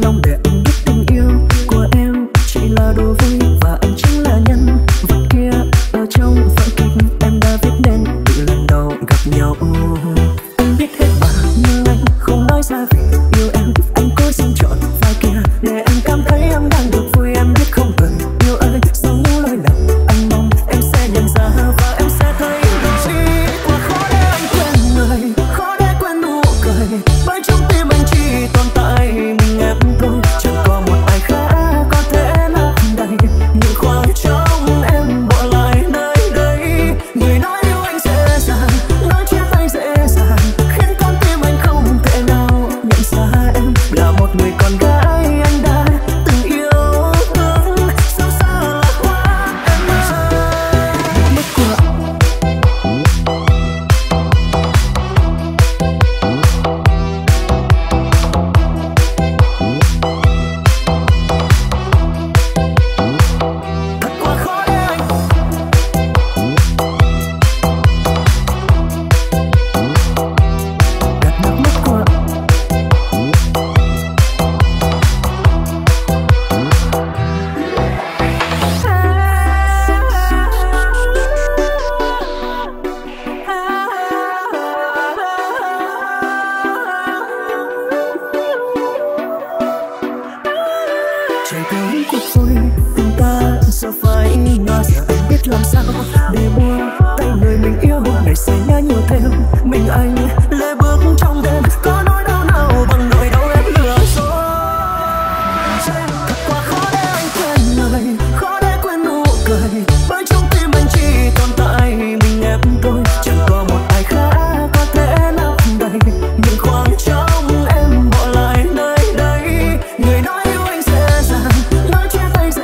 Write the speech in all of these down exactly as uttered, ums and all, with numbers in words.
lòng để anh biết tình yêu của em chỉ là đùa vui và anh chính là nhân vật kia ở trong vở kịch em đã viết nên từ lần đầu gặp nhau. Anh biết hết mà nhưng anh không nói ra vì yêu em. Anh cố xin chọn vai kia để anh cảm thấy em đang được vui. Em biết không người yêu ơi, sau những lối nào anh mong em sẽ nhận ra và em sẽ thấy rồi. Quá khó để anh quên người, khó để quên nụ cười, bởi trong tim anh chỉ tồn tại mình em thôi. Chẳng có một ai khác có thể lấp đầy những khoảng trống em bỏ lại nơi đây. Người nói yêu anh dễ dàng, nói chia tay dễ dàng, khiến con tim anh không thể nào nhận ra em là một người con gái anh đã từng yêu thương. Sâu xa là quá em ơi. Mất của thật quá khó để anh gạt nước mắt của trời tới cuộc vui tình ta giờ phải ngã. Giờ anh biết làm sao để buông tay người mình yêu. Ngày sẽ nhớ nhiều thêm mình anh lê bước trong đêm. Có nỗi đau nào bằng nỗi đau em lừa dối. Thật quá khó để anh quên lời, khó để quên nụ cười, bởi trong tim anh chỉ tồn tại mình em thôi. Chẳng có một ai khác có thể lấp đầy những khoảng trống em bỏ lại nơi đây. Người nói yêu anh dễ dàng, nói chia tay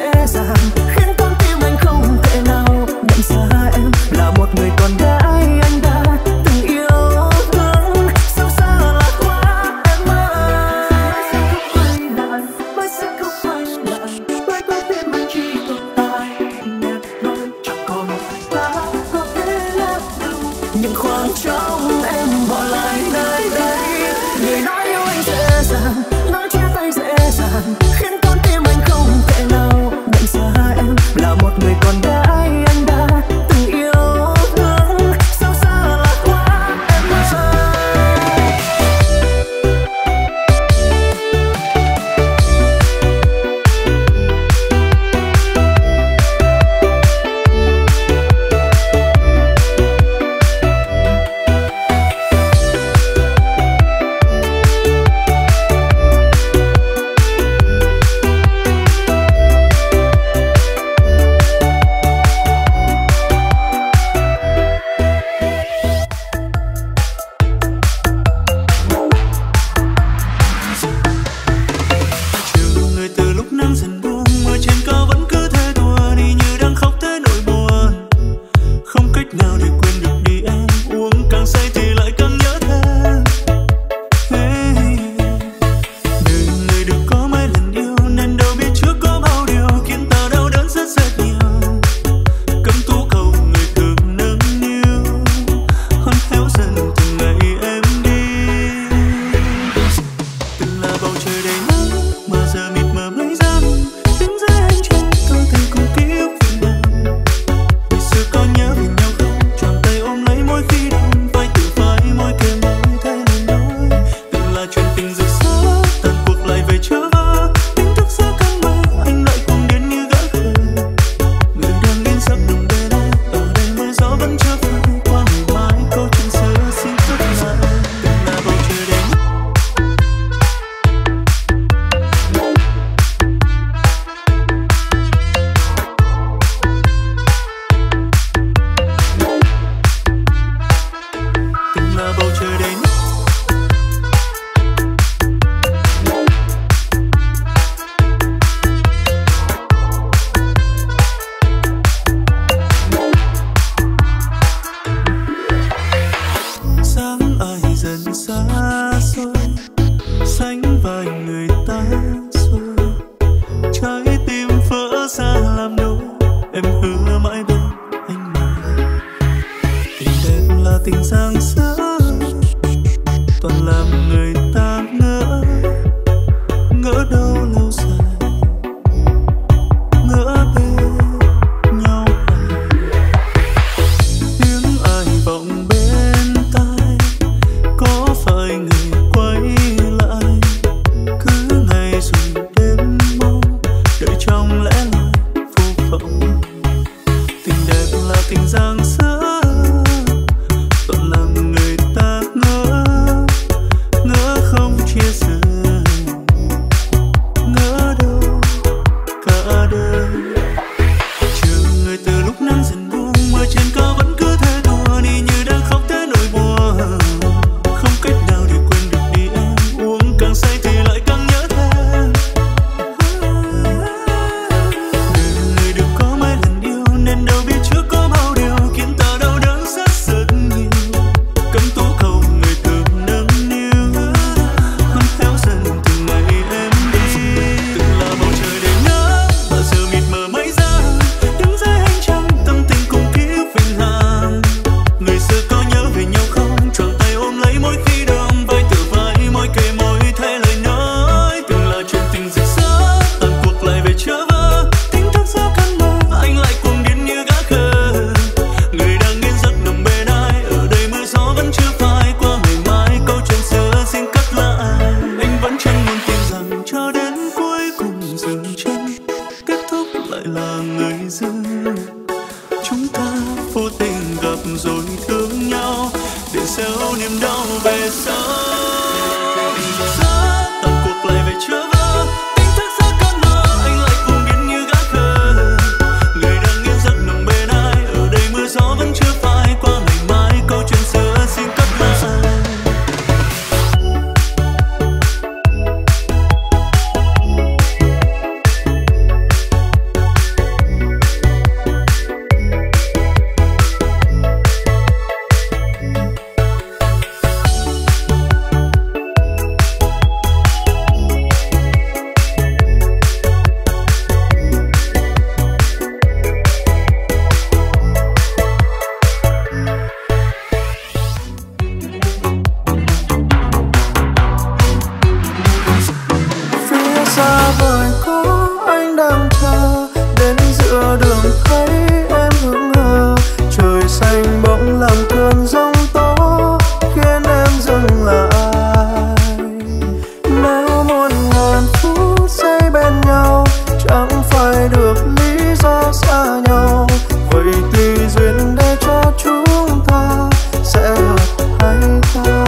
xa vời có anh đang chờ, đến giữa đường thấy em hững hờ. Trời xanh bỗng làm cơn giông tố khiến em dừng lại. Nếu muôn ngàn phút giây bên nhau chẳng phải được lý do xa nhau, vậy tùy duyên để cho chúng ta sẽ hợp hay ta.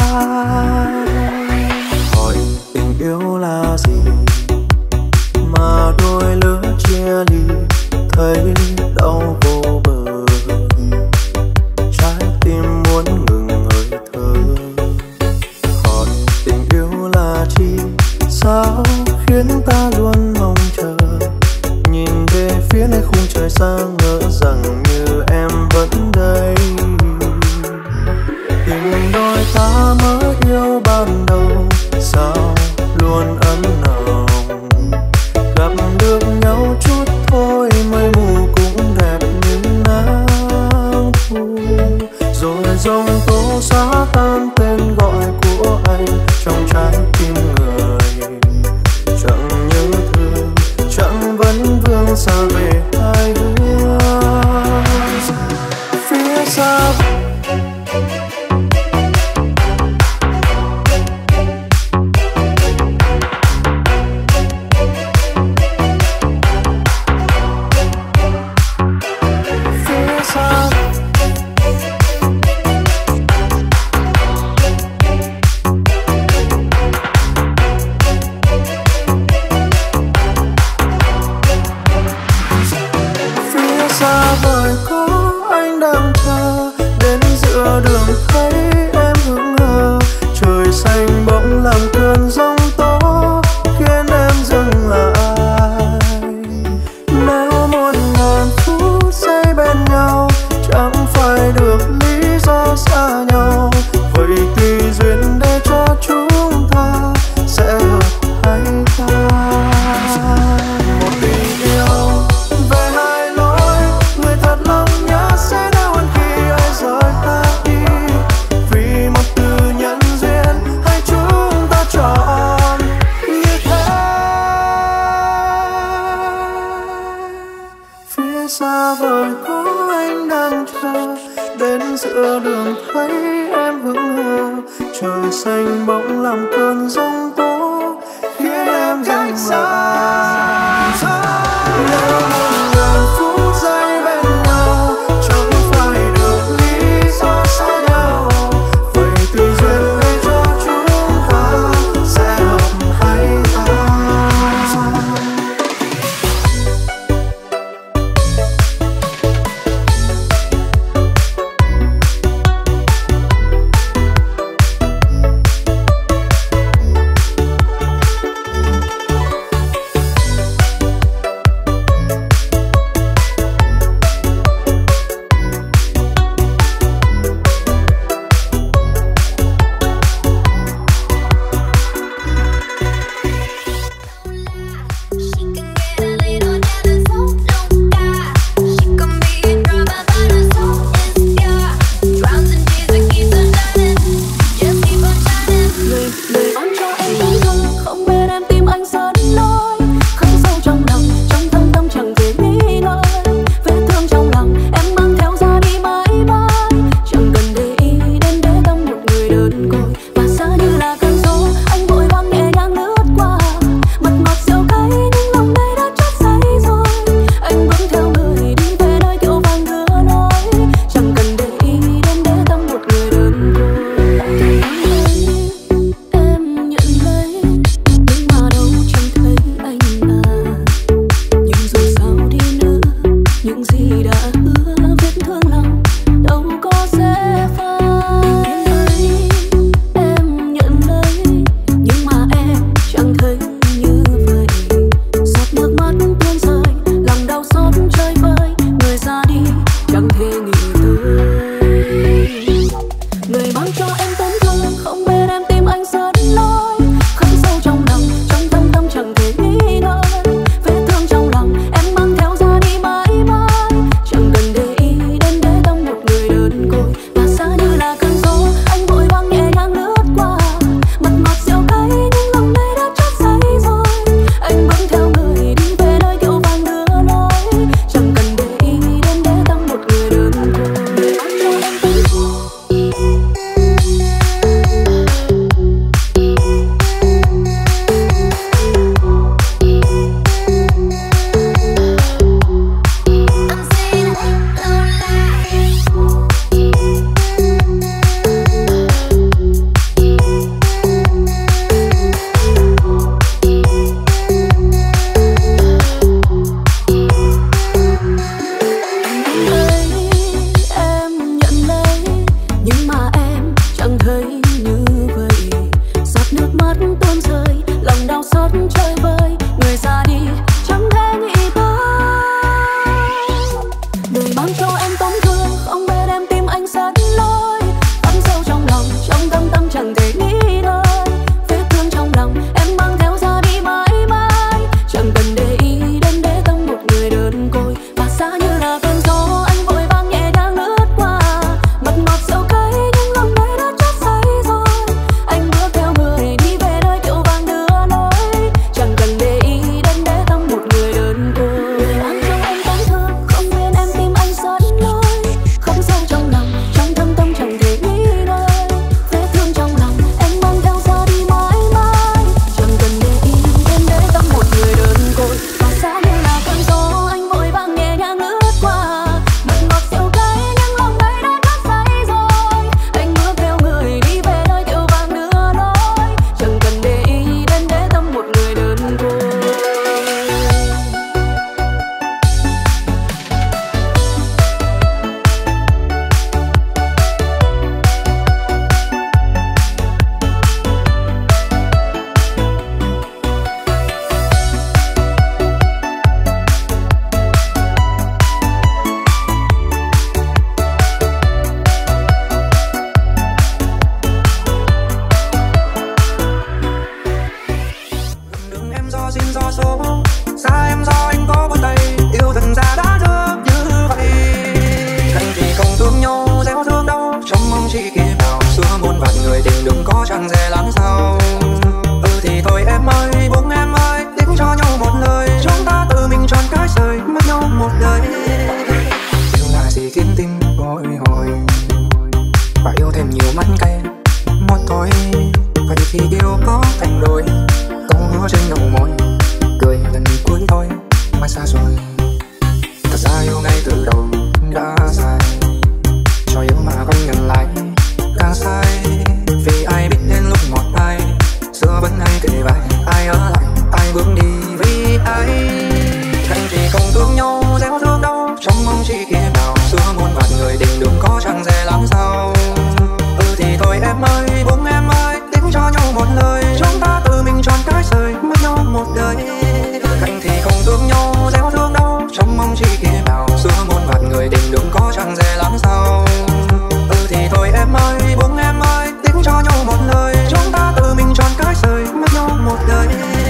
Hỏi tình yêu là gì mà đôi lứa chia ly, thấy đau vô bờ, trái tim muốn ngừng hơi thở. Hỏi tình yêu là chi, sao khiến ta luôn mong chờ, nhìn về phía nơi khung trời xa ngỡ rằng như em vẫn đây. Tình đôi ta mới yêu ban đầu sao luôn ấm nồng, gặp được nhau chút thôi mây mù cũng đẹp như nắng thu. Rồi giông tố xóa tan tên gọi của anh trong trái tim người, chẳng nhớ thương chẳng vẫn vương xa về hai hướng. Phía xa do số, xa em do anh có buông tay, yêu dần ra đã thương như vậy. Anh thì không thương nhau, gieo thương đau, trong mong chỉ kia nào xưa muôn vạn người tình đừng có chẳng dễ lắm sao. Ừ thì thôi em ơi, buông em ơi, tính cho nhau một lời, chúng ta tự mình tròn cái rời, mất nhau một đời. Yêu là gì khiến tim bồi hồi, và yêu thêm nhiều mắn cay một thôi. Vậy thì yêu có thành đôi, câu hứa trên đầu môi, cười lần cuối thôi, mai xa rồi. Thật ra yêu ngay từ đầu đã sai, cho yêu mà không nhận lại càng sai. Vì ai biết đến lúc một ai, xưa vẫn hay kể vai, ai ở lại, ai bước đi vì ai. Anh thì không thương nhau, gieo thương đau, trong mong chỉ kia nào xưa muôn vạn người tình đường có chẳng dễ lắm sao. Ừ thì thôi em ơi, buông em ơi, tính cho nhau một lời, chúng ta tự mình tròn cái rời, mất nhau một đời. Anh thì không thương nhau, gieo thương đau, trong mong chỉ kia nào xưa muôn vạn người tình đường có chẳng dễ lắm sao. Ừ thì thôi em ơi, buông em ơi, tính cho nhau một lời, chúng ta tự mình tròn cái rời, mất nhau một đời.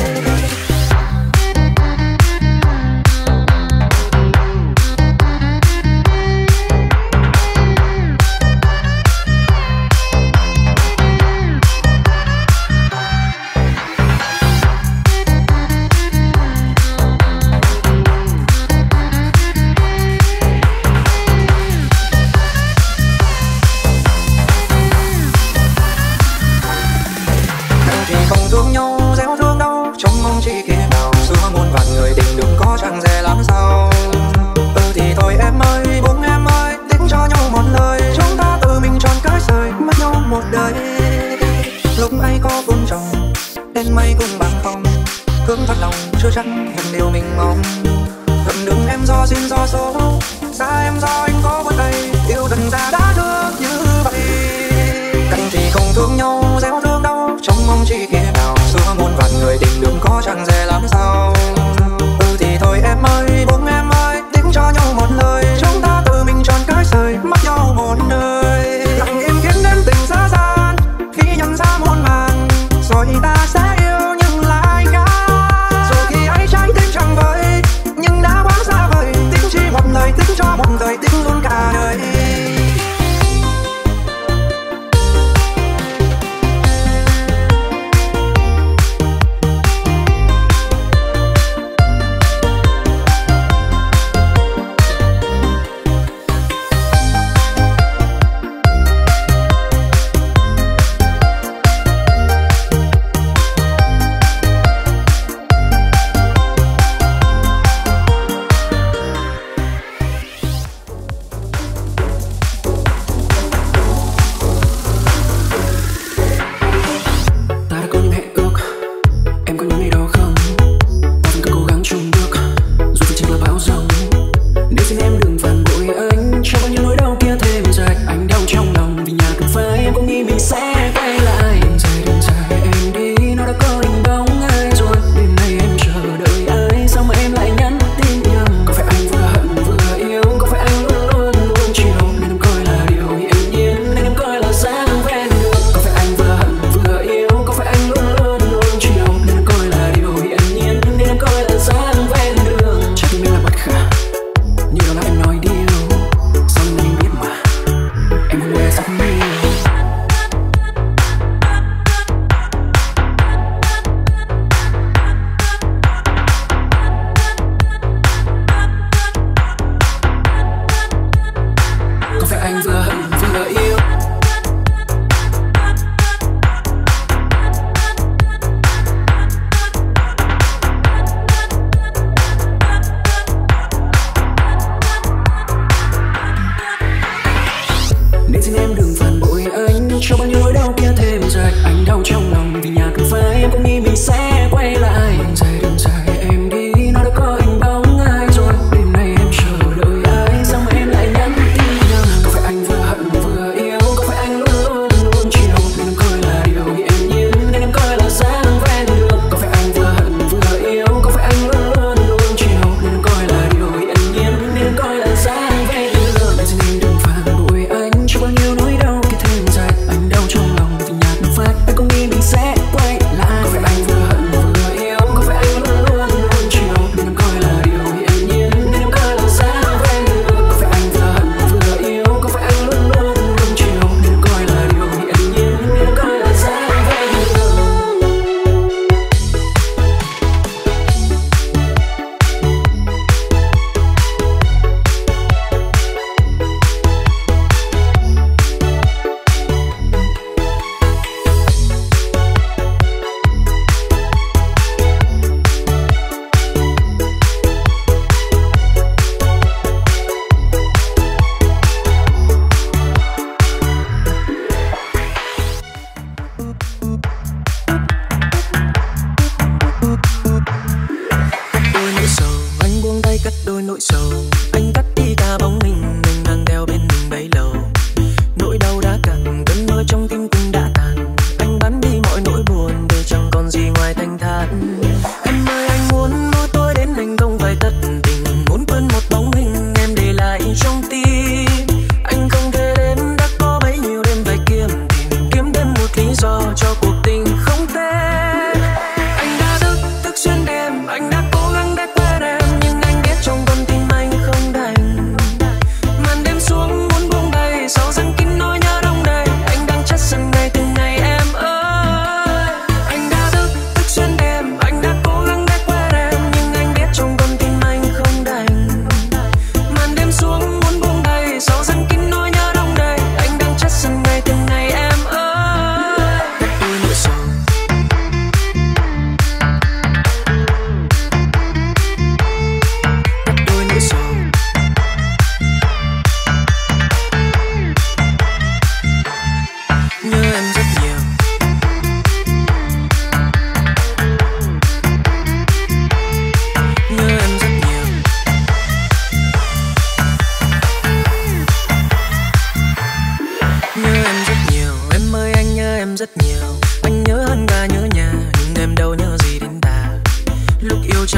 Chưa chắc em điều mình mong, gần đường em do duyên do số, xa em do anh có buông tay, yêu dần ra đã thương như vậy. Cạnh thì không thương nhau, gieo thương đau, trong mong chỉ kia nào xưa muôn vạn người tình đường có chẳng dễ lắm sao. Ừ thì thôi em ơi, buông em ơi, tính cho nhau một lời, chúng ta tự mình tròn cái rời, mất nhau một đời. Lặng im khiến đến tình xa gian, khi nhận ra muôn màn, rồi ta sẽ yêu nhưng lại ngã. Chẳng vậy nhưng đã quá xa vời, tính chỉ một lời, tính cho một đời, tính luôn cả đời.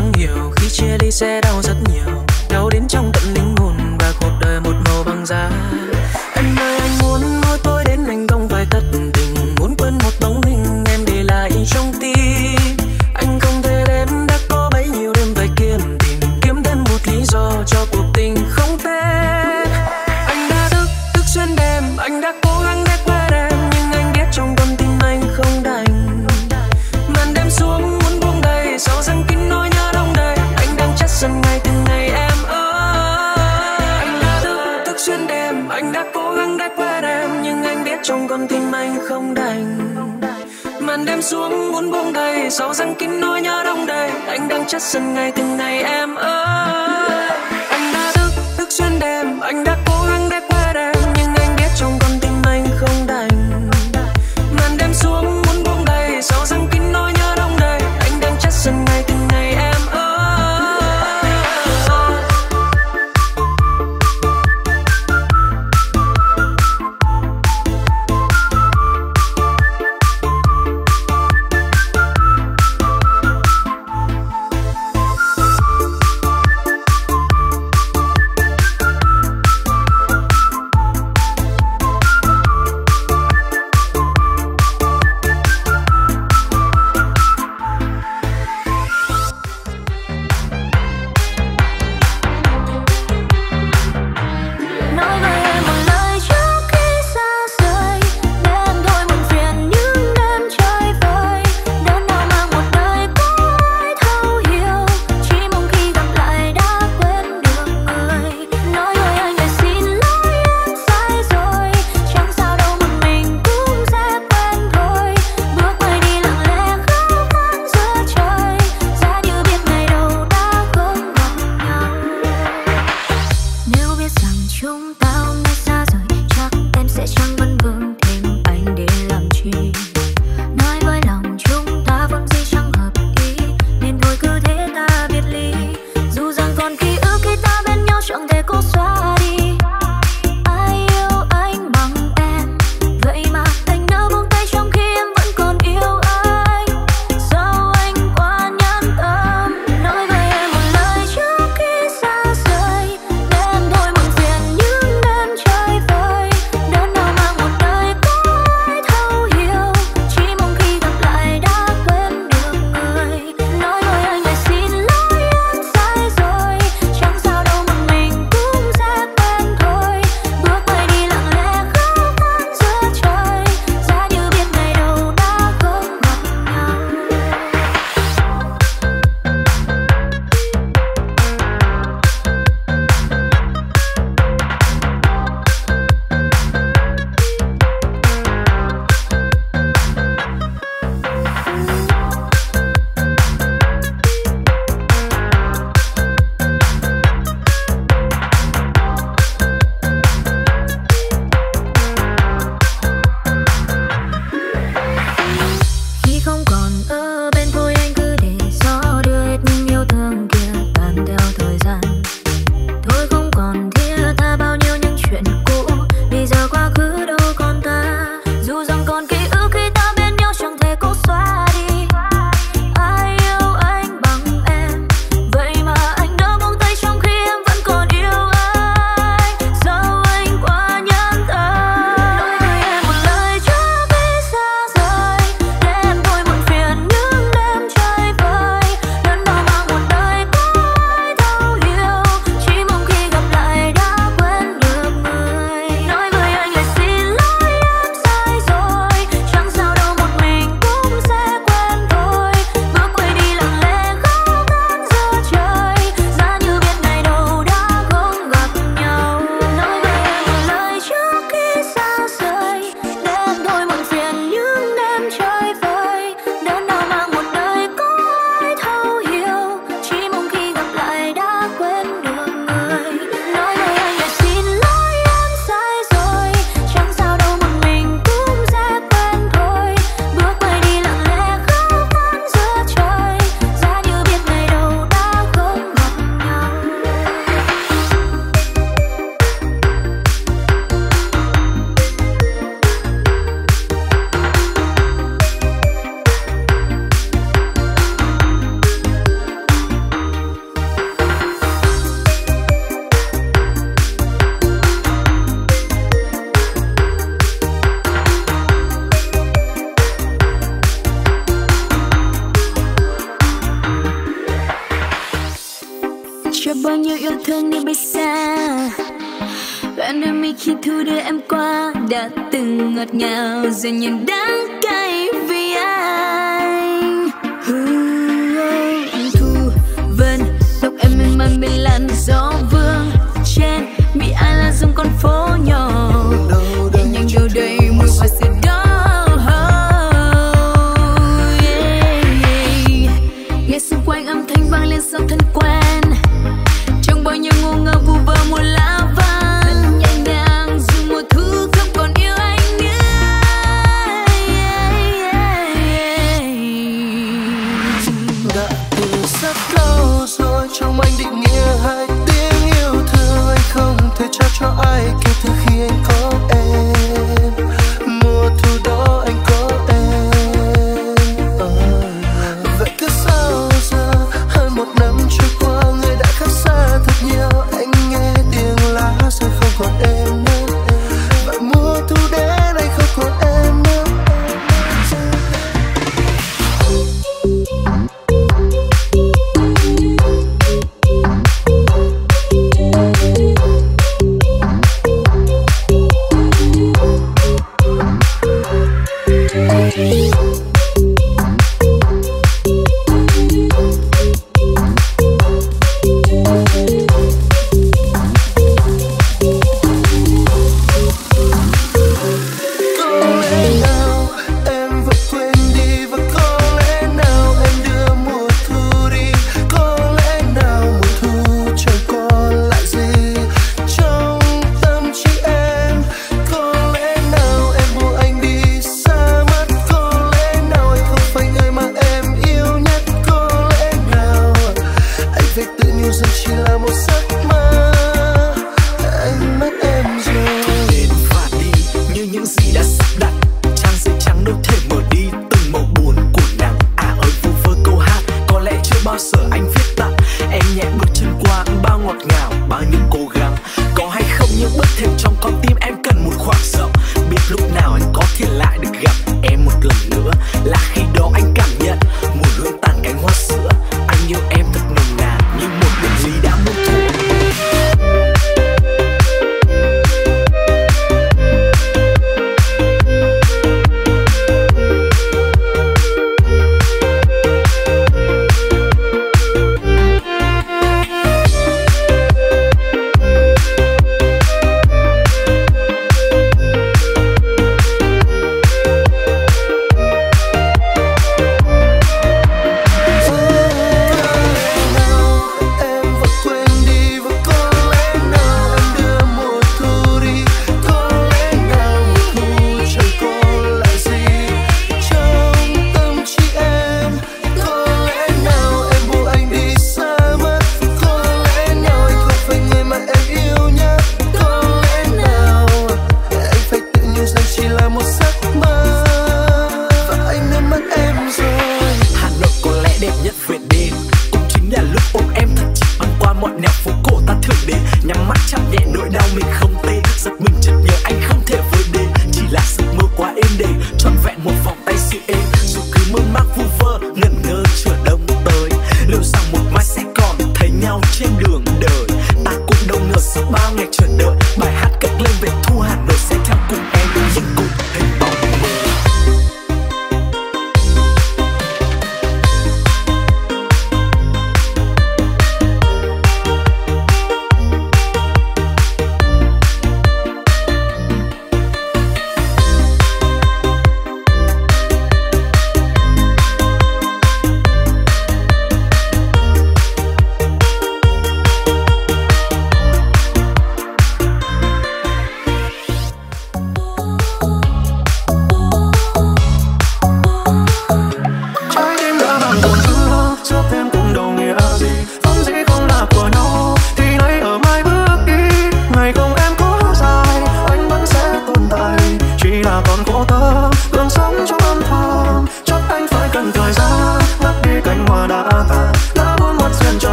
chẳng hiểu khi chia ly sẽ đau rất nhiều, đau đến trong tận linh hồn và cuộc đời một màu băng giá. Em ơi anh muốn nói tôi đến anh không phải thất tình, muốn quên một bóng hình em để lại trong tim. Anh không thể đến đã có bấy nhiêu đêm phải kiếm tìm, kiếm thêm một lý do cho cuộc tình không tên. Anh đã thức thức xuyên đêm, anh đã cố gắng để quên em, nhưng anh biết trong con tim anh không đành. Màn đêm xuống muốn buông đầy, sau răng kín nỗi nhớ đông đầy, anh đang chất dần ngày từng ngày em ơi. Anh đã thức thức xuyên đêm, anh đã cố gắng để quên em, nhưng anh biết trong con tim anh không đành. Màn đêm xuống muốn buông đầy, sau răng kín nỗi nhớ đông đầy, anh đang chất dần ngày từng ngày em ơi. Anh đã thức thức xuyên đêm, anh đã cố gắng để quên em, nhưng anh biết trong con tim anh không đành. Màn đêm xuống muốn buông đầy, sau răng kín nỗi nhớ đông đầy, anh đang chất dần ngày từng ngày em ơi. cho bao nhiêu yêu thương đi bay xa. Bạn đưa mi khi thu đưa em qua, đã từng ngọt ngào giờ nhìn đắng cay vì anh. Thu vân tóc em mềm mại bên làn gió vương trên mi ai là giống con phố nhỏ nhẹ nhàng đâu đầy mùi hoa sữa đó. Nghe xung quanh âm thanh vang lên sao thân quen, trong bao nhiêu ngô ngơ vu vơ mùa lá vàng nhẹ nhàng dù mùa thu không còn yêu anh nữa. Đã từ rất lâu rồi trong anh định nghĩa hai tiếng yêu thương, anh không thể trao cho ai kể từ khi anh có em. Mùa thu đó anh có em, vậy cứ sao giờ hơn một năm trôi qua người đã khác xa thật nhiều. Anh nghe tiếng lá rơi không còn em nữa, vậy mùa thu đến anh không còn em nữa.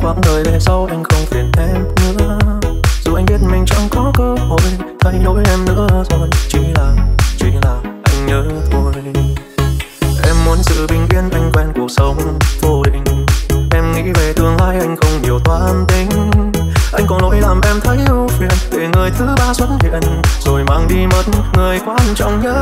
quãng đời về sau anh không phiền em nữa. Dù anh biết mình chẳng có cơ hội thay đổi em nữa rồi, chỉ là, chỉ là anh nhớ thôi. Em muốn sự bình yên, anh quen cuộc sống vô định. Em nghĩ về tương lai, anh không nhiều toan tính. Anh có lỗi làm em thấy ưu phiền, để người thứ ba xuất hiện rồi mang đi mất người quan trọng nhất.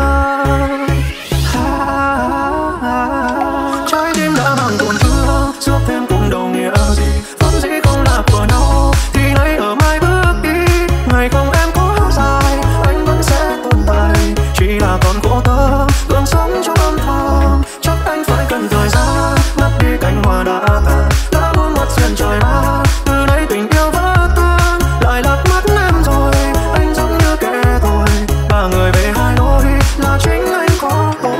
Trái tim đã mang tổn thương, giúp thêm cũng đâu nghĩa gì. Vốn dĩ không là của nhau thì nay ở mai bước đi. Ngày không em có dài, anh vẫn sẽ tồn tại. Chỉ là còn khổ tâm, luôn sống trong âm thầm. Chắc anh phải cần thời gian, mất đi cánh hoa đã tàn. Đã muốn mất duyên trời ba, từ nay tình yêu vỡ tan. Lại lạc mất em rồi, anh giống như kẻ thôi. Ba người về hai lối, là chính anh có tội.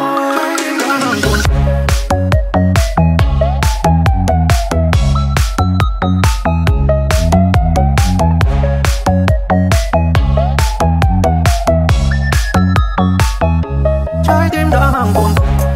Trái tim đã mang buồn.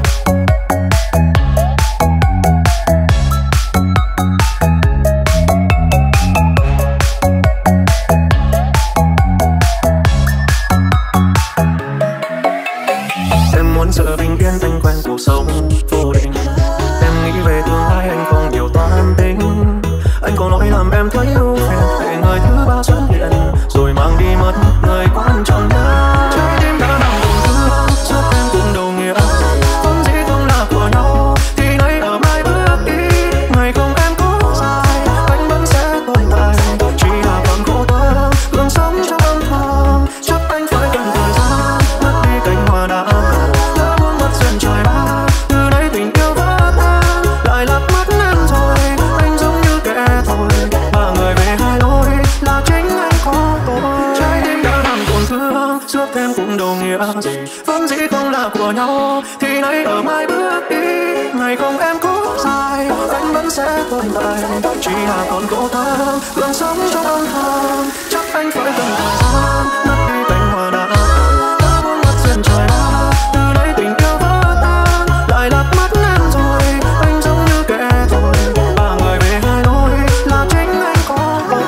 Em muốn sự bình yên, anh quen cuộc sống vô định. Em nghĩ về tương lai, anh không nhiều toan tính. Anh có lỗi làm em thấy ưu phiền, để người thứ ba xuất hiện rồi mang đi mất người quan trọng nhất. Trái tim đã mang buồn thương, giúp em cũng đâu nghĩa gì. Vốn dĩ không là của nhau thì nay ở mai bước đi. Ngày không em có dài, anh vẫn sẽ tồn tại. Chỉ là còn khổ tâm, luôn sống trong âm thầm. Chắc anh phải cần thời gian, mất đi cánh hoa đã tàn. Đã muốn mất duyên trời ba, từ nay tình yêu vỡ tan. Lại lạc mất em rồi, anh giống như kẻ thôi. Ba người về hai lối, là chính anh có tội. Trái tim đã làm tổn thương, giúp em cũng đâu nghĩa gì. Vốn dĩ không là của nhau thì nay ở mai bước đi. Ngày không em có dài, anh vẫn sẽ tồn tại. Chỉ là còn khổ tâm, luôn sống trong âm thầm. Chắc anh phải cần thời gian, mất đi cánh hoa đã tàn. Đã muốn mất duyên trời ba, từ nay tình yêu vỡ tan. Lại lạc mất em rồi, anh giống như kẻ thôi. Ba người về hai lối, là chính anh có tội.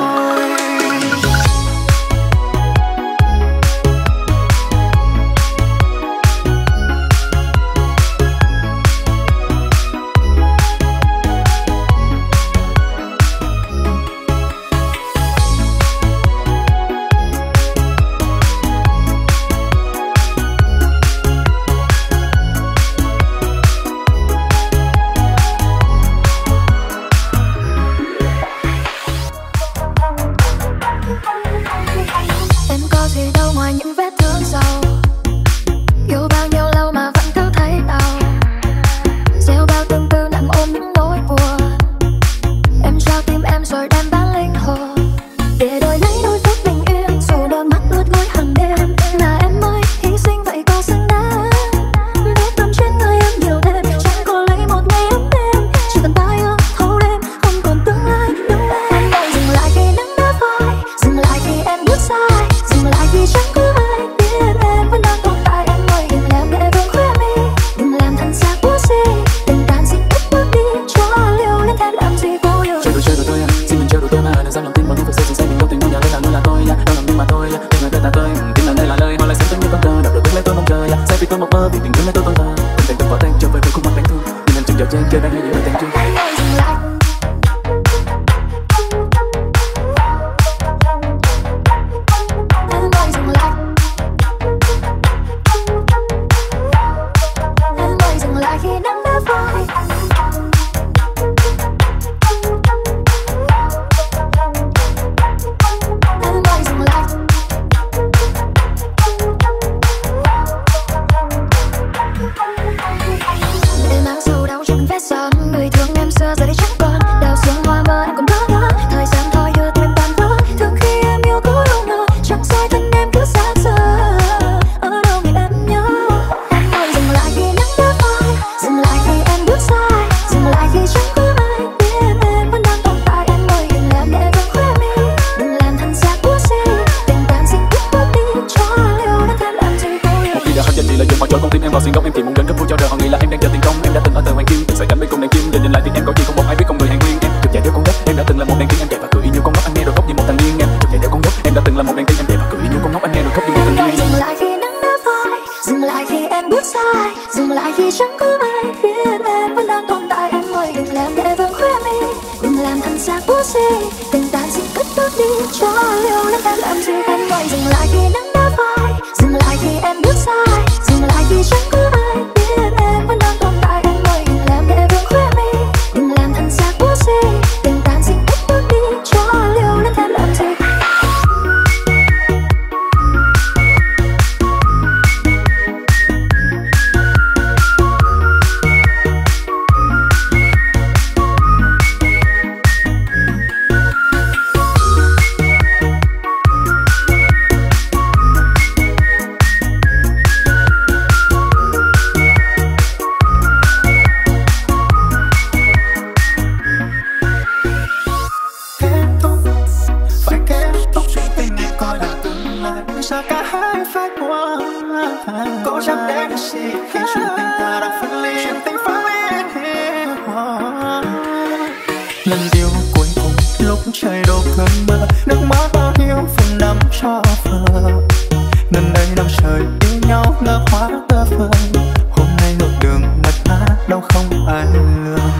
Em có gì đâu ngoài những vết thương sâu. Yêu bao nhiêu lâu mà vẫn cứ thấy đau. Gieo bao tương tư nặng ôm những nỗi buồn. Em trao tim em rồi đem bán linh hồn, để đổi lấy đôi phút bình yên. Dù đôi mắt ướt lối hàng đêm, là em ơi hy sinh vậy có xứng đáng. Biết tâm trên người em nhiều thêm, chẳng có lấy một ngày ấm êm. Chỉ cần ta yêu thâu đêm, không còn tương lai đâu em. Em dừng lại khi nắng đã phai, dừng lại khi em bước sai, dừng lại khi chẳng có ai biết em vẫn đang tồn tại. Em ơi đừng làm để vương khóe mi, đừng làm thành xác của si. Tình cảm xin ít bước đi, cho liều lên thêm làm gì vô yêu. Chơi đùa chơi đùa tôi, xin mình chơi đùa tôi mà đừng dám lòng tin vào những cuộc xây dựng mình đâu tình đâu nhà lên là luôn là tôi, đâu lòng tin mà thôi. Tình người tên ta tôi, tin là đây là lời, hoa lại sống tôi như con cờ, đọc được bước lên tôi mong chờ. Say vì tôi một mơ, vì tình yêu lên tôi tôn thờ. Tình tình từng bỏ tay trở về với khung mặt đánh thương, nhưng em chừng giờ trên chơi đang hay những tình chung. Em ơi dừng lại. Em ơi dừng lại. Em ơi dừng lại khi nắng đã phai. Em ơi dừng lại. Để mang sầu đau trong vết son, người thương em xưa giờ đây chẳng còn. Đào xuống hoa mơ em còn bỡ ngỡ, thời gian thôi đưa tim em tan vỡ. Thường khi em yêu có đâu ngờ, chẳng sai thân em cứ xa xưa. Ở đâu thì em nhớ. Em ơi dừng lại khi nắng đã phai, dừng lại khi em bước sai, dừng lại khi chẳng có ai biết em vẫn đang tồn tại. Em ơi đừng làm để vương khóe mi, đừng làm thành xác của si. Tình cảm xin ít bước đi, cho liều đến thêm làm gì vô yêu. Một khi đã hết danh thì lợi dụng họ trôi con tim em vào xuyên góc. Em thì muốn đến rất vui cho đời họ nghĩ là em đang chờ tiền công. Em đã từng ở tờ hoàng kim, từng sải cánh bên cùng đàn chim. Giờ nhìn lại thì em có gì không một ai biết, con người an nguyên. Em trực chạy theo con đất, em đã từng là một tình tàn xin cất bước đi cho liều lắm. Em làm gì em gọi dừng lại khi nắng đã phai, dừng lại khi em bước sai, dừng lại khi chẳng có ai biết em vẫn đang tồn tại. Em ơi đừng làm để vương khóe mi, đừng làm thân xác vô si, tình tàn xin cất bước đi cho liều lắm. Em làm gì cố chấp để được gì khi chuyện tình ta đang phân ly, chuyện tình phân ly. Lần yêu cuối cùng lúc trời đổ cơn mưa, nước mắt bao nhiêu phần nắm cho phờ. Gần đây năm trời yêu nhau ngỡ hóa tơ phờ, hôm nay ngược đường mất mát đâu không ai lường.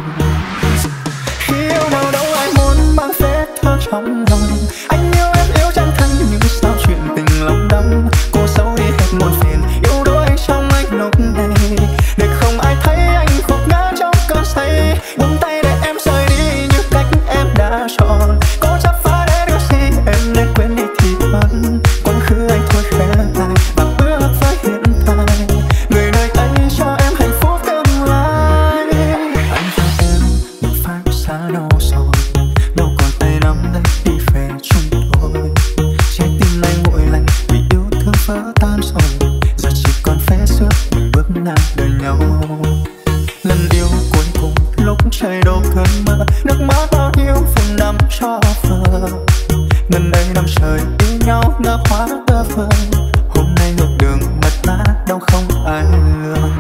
Khi yêu nào đâu ai muốn mang vết thương trong lòng, anh yêu em yêu chân thân nhưng sao chuyện tình lòng đắm. Cô xấu đi hết muôn phiền yêu đuối trong anh lúc này, để không ai thấy anh khúc ngã trong cơn say. Buông tay để em rời đi như cách em đã chọn, cố chấp phá để điều gì em nên quên đi thì vẫn. Quá khứ anh thôi khẽ lại và bước với hiện tại, người nơi ấy cho em hạnh phúc tương lai. Anh và em một phái xa đâu rồi, đâu còn tay nắm lấy đi về chung thôi. Trái tim này nguội lạnh vì yêu thương vỡ tan rồi, giờ chỉ còn phế xước mình bước ngang đời nhau. Lần yêu cuối cùng lúc trời đổ cơn mưa, nước mắt bao nhiêu phần nắm cho phờ. Gần đây năm trời yêu nhau ngỡ hóa tơ phờ, hôm nay ngược đường mất mát đâu không ai lường.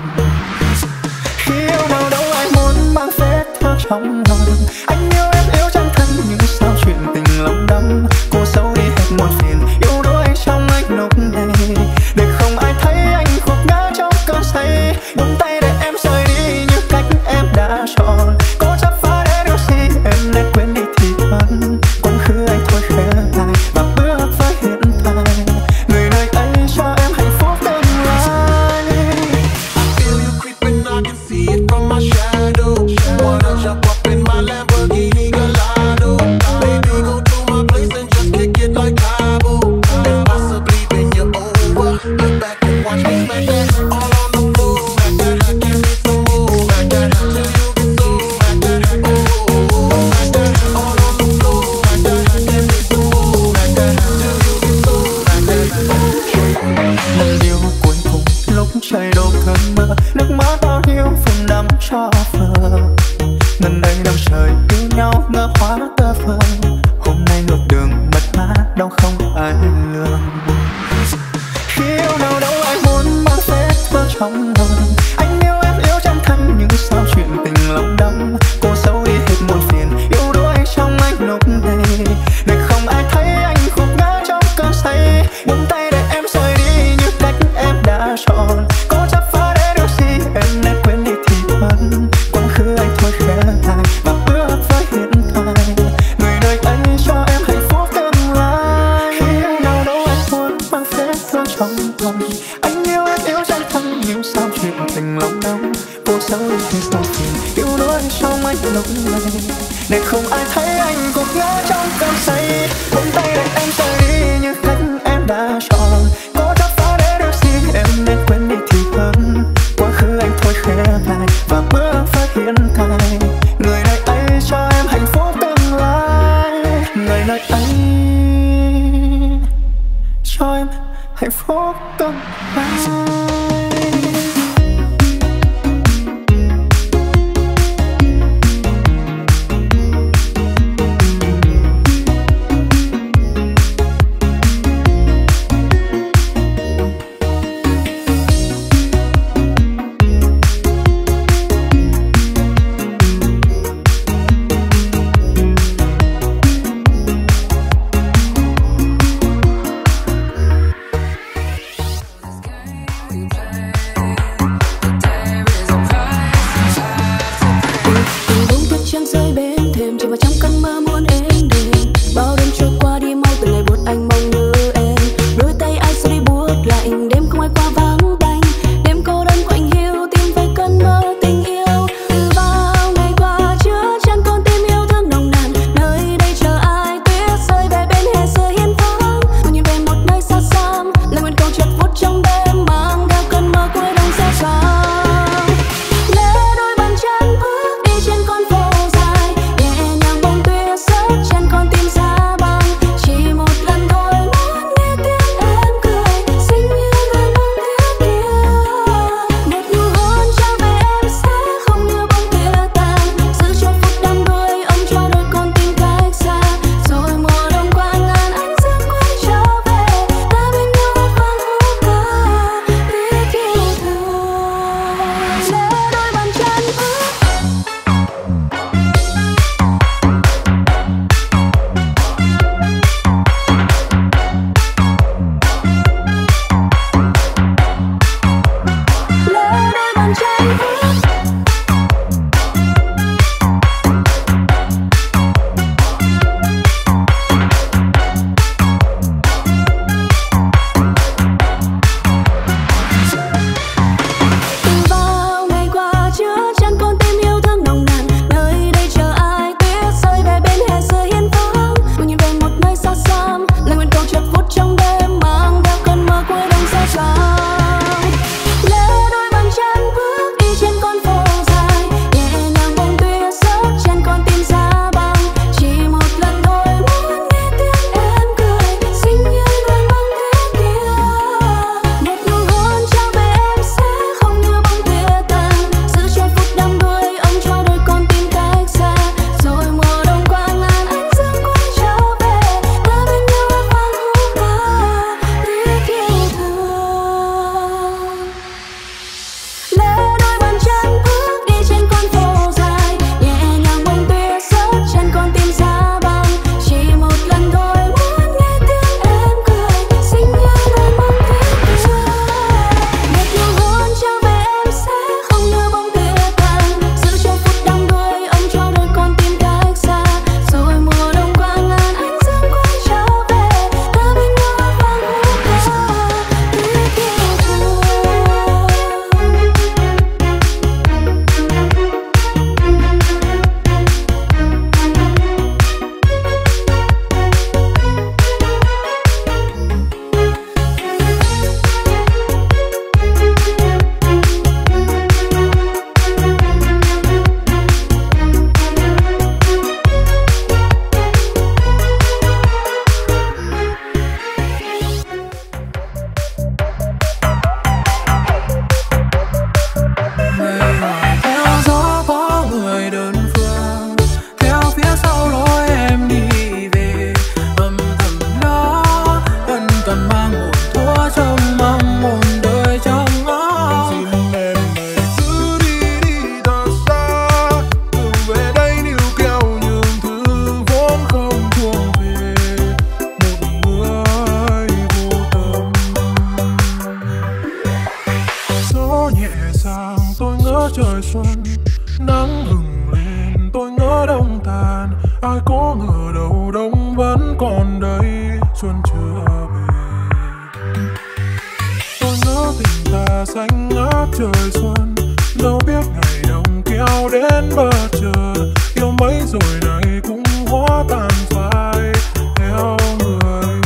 Khi yêu nào đâu ai muốn mang vết thương trong lòng, anh yêu em yêu chân thân nhưng sao chuyện tình lòng đắm. Cô xấu đi hết muôn phiền yêu đuối trong anh lúc này, để không ai thấy anh khúc ngã trong cơn say. Buông tay để em rời đi như cách em đã chọn, cố chấp phá để điều gì em nên quên đi thì vẫn. Quá khứ anh thôi khẽ lại và bước với hiện tại, người nơi ấy cho em hạnh phúc tương lai. Feel you creeping, I can see it from my shadow. Wanna jump up in my Lamborghini Gallardo, baby go to my place and just kick it like Cabo, and possibly bend you over, look back and watch me smack that all on the floor. Smack that, give me some more. Smack that till you get so. Smack that, oh, smack that all on the floor. Smack that, give me some more. Smack that till you get so. Smack that. Lần yêu cuối cùng lúc trời đổ cơn mưa, nước mắt bao nhiêu phần nắm cho phờ. Gần đây năm trời yêu nhau ngỡ hóa tơ phờ, hôm nay ngược đường mất mát đâu không ai lường. Khi yêu nào đâu ai muốn mang vết thương trong lòng, anh yêu em yêu chân thân nhưng sao chuyện tình lòng đắm. Cô xấu đi hết muôn phiền yêu đuối trong anh lúc này, để không ai thấy anh khúc ngã trong cơn say. Buông tay để em rời đi như cách em đã chọn, cố chấp phá để điều gì em nên quên đi thì vẫn. Quá khứ anh thôi khẽ lại và bước với hiện tại, người nơi ấy cho em hạnh phúc tương lai. Khi yêu nào đâu anh muốn mang vết thương trong lòng, anh yêu em yêu chân thân nhưng sao chuyện tình lòng đắm. Cô xấu đi hết muôn phiền yêu đuối trong anh lúc này, để không ai thấy anh gục ngã trong cơn say. Buông tay để em rời đi như cách em đã chọn, cố chấp phá để điều gì em nên quên đi thì vẫn. Quá khứ anh thôi khẽ lại và bước với hiện tại, người nơi ấy cho em hạnh phúc tương lai. Người nơi ấy cho em hạnh phúc tương lai. we trời xuân nắng hừng lên tôi ngỡ đông tàn, ai có ngờ đâu đông vẫn còn đây, xuân chưa về. Tôi ngỡ tình ta xanh ngát trời xuân, đâu biết ngày đông kéo đến bất chợt, yêu mấy rồi này cũng hóa tan phai theo người.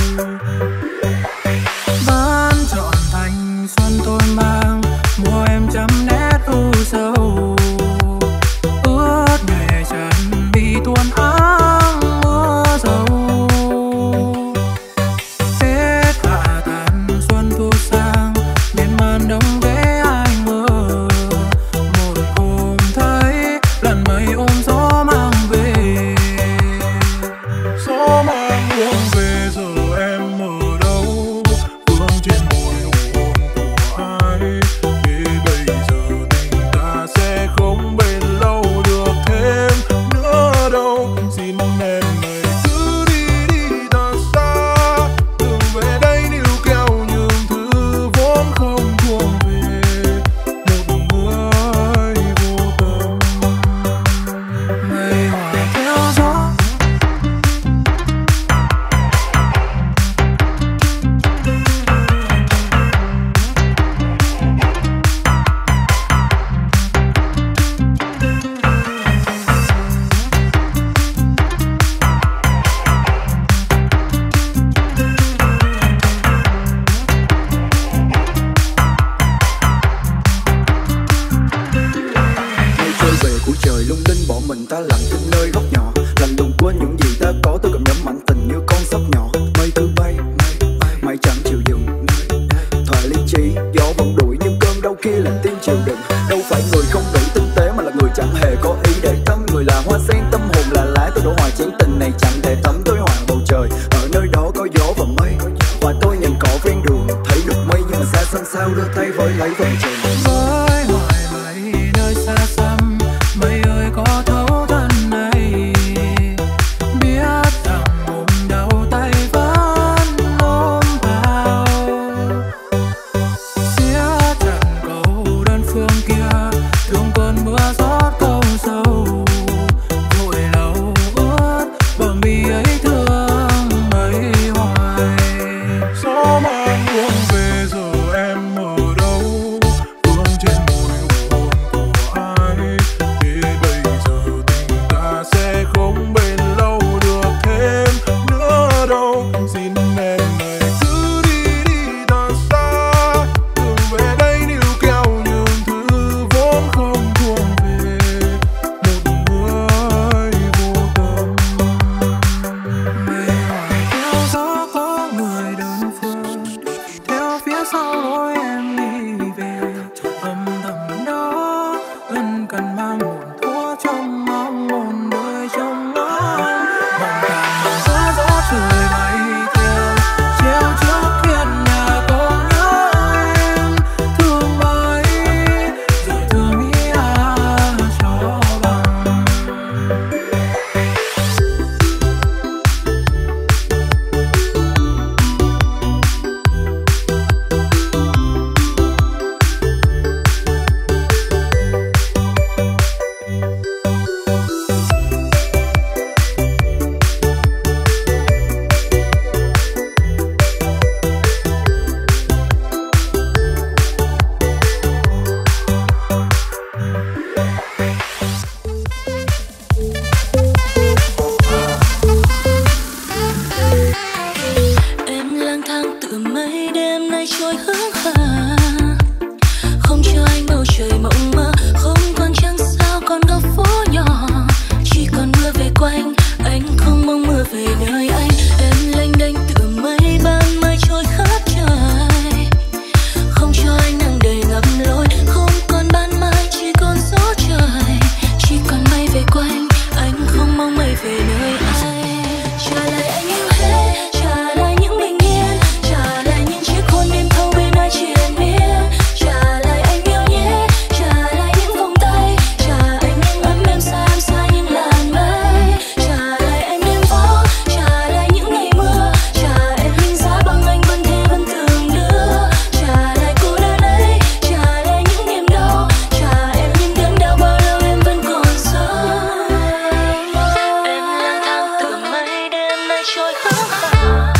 Bán trọn thành xuân tôi mang mùa em chấm nét u sầu, ướt nhòe chân bị tuôn áng mưa dầu. Tết hạ tàn xuân thu sang, miền màn đông ghé ai mơ, một hôm thấy lần mây ôm gió mang về. Gió mang hương về giờ em ở đâu, vương trên môi nụ hôn của ai, để bây giờ tình ta sẽ không bền lâu được thêm nữa đâu. Xin em này cứ đi đi thật xa, đừng về đây níu kéo những thứ vốn không thuộc về một người vô tâm. Mây hòa theo gió Mây trôi về cuối trời lung linh, bọn mình ta lặng thinh nơi góc nhỏ, lạnh lùng quên những gì ta có. Tôi cầm nhắm mạnh tình như con sóc nhỏ, mây cứ bay mây chẳng chịu dừng. Thoại lý trí gió vẫn đuổi, nhưng cơn đau kia là tim chịu đựng. Đâu phải người không đủ tinh tế, mà là người chẳng hề có ý để tâm. Người là hoa sen, tâm hồn là lá, tôi đổ hoài chén tình này chẳng thể thấm. Tôi hòa bầu trời ở nơi đó có gió và mây, hòa tôi nhìn cỏ ven đường thấy được mây, nhưng mà xa xăm sao đưa tay với lấy vầng trời. với hoài mây nơi xa xăm. Mây ơi có thấu thân này, biết rằng ôm đau tay vẫn ôm vào. Xiết chặt cầu đơn phương kia, thương cơn mưa rót câu sâu, vội lâu ướt bờ mi ấy thương mây hoài. Gió mang hương về giờ em ở đâu, vương trên môi nụ hôn của ai, để bây giờ tình ta sẽ không bền lâu được thêm nữa đâu. Xin em này cứ đi đi thật xa, đừng về đây níu kéo những thứ vốn không thuộc về một người vô tâm. Mây hoài theo gió có người đơn phương, theo phía sau lối em đi về. Âm thầm đó ân cần mang buồn thua trong mong một đời trong anh. Vòng càng màn gió gió trời bay theo, treo trước hiên nhà có nhớ em. Thương mấy rồi thương ý à cho bằng. Em lang thang từ mấy đêm nay trôi hướng hà, không cho anh bầu trời mộng mơ, không còn trăng sao còn góc phố nhỏ, chỉ còn mưa về quanh. Anh không mong mưa về nơi anh, em lênh đênh từ mấy ban mai trôi khắp trời, không cho anh nắng đầy ngập lối, không còn ban mai chỉ còn gió trời, chỉ còn mây về quanh. Anh không mong mây về nơi anh, trả lại anh yêu hết, trả lại những bình yên, trả lại những chiếc hôn đêm thâu bên trôi hướng hà.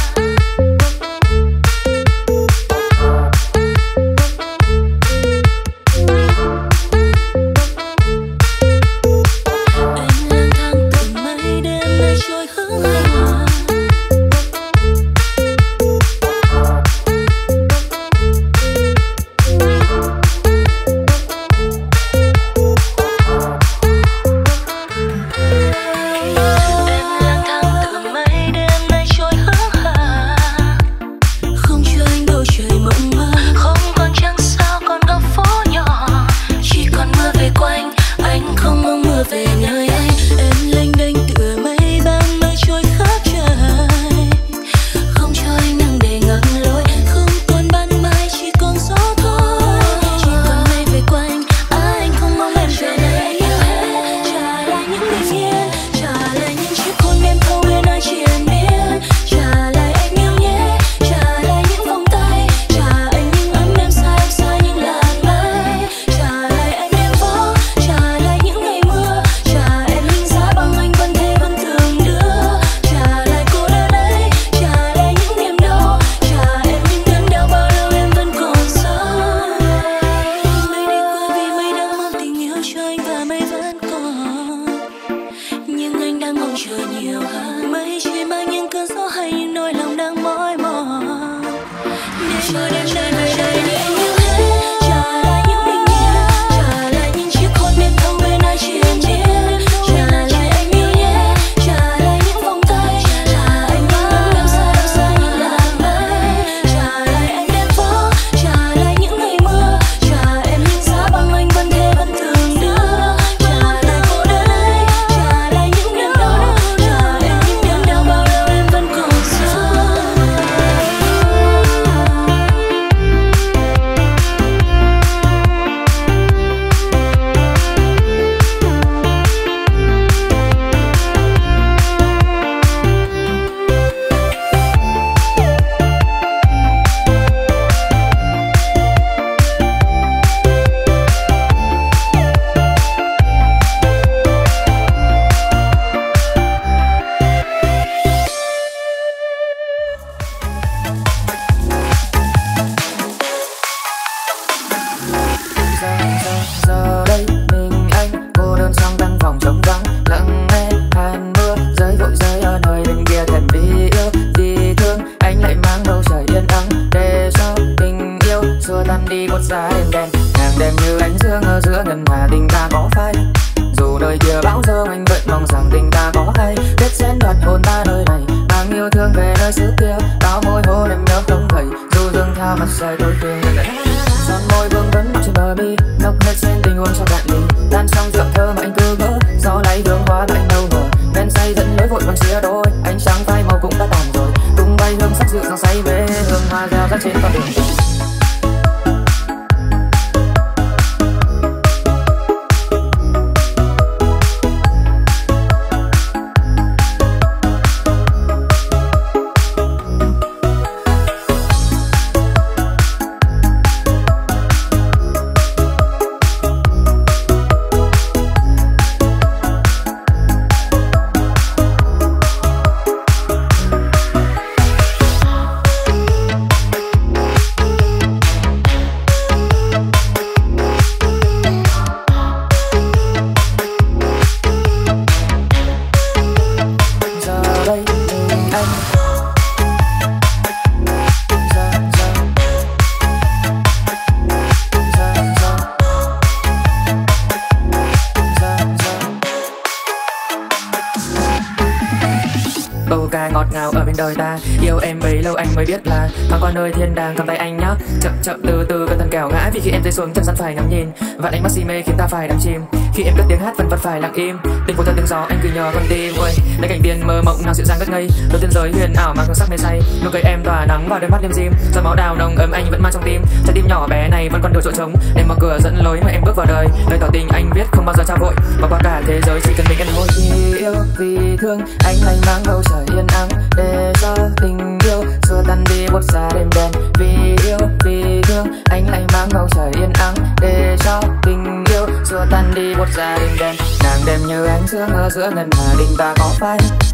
Đời ta yêu em bấy lâu anh mới biết là thoáng qua nơi thiên đàng cầm tay anh nhá, chậm chậm từ từ cẩn thận kẻo ngã vì khi em rơi xuống chân sẵn phải ngắm nhìn và ánh mắt si mê khiến ta phải đắm chìm khi em cất tiếng hát vân vân phải lặng im tình phố thật tiếng gió anh cứ nhờ con tim ơi nơi cảnh tiên mơ mộng nào dịu dàng ngất ngây đôi tiên giới huyền ảo mang hương sắc mê say nụ cười em tỏa nắng vào đôi mắt đêm dim giọt máu đào nồng ấm anh vẫn mang trong tim trái tim nhỏ bé này vẫn còn nhiều chỗ trống để mở cửa dẫn lối mà em bước vào đời lời tỏ tình anh biết không bao giờ trao vội và qua cả thế giới chỉ cần mình em thôi vì yêu vì thương anh lại mang bầu trời yên ắng để cho tình yêu xua tan đi một xa đêm đen vì yêu vì thương anh lại mang bầu trời yên ắng để cho tình yêu xua tan đi một xa đêm đen nàng đêm như ánh sương ở giữa ngân hà đình ta có phai dù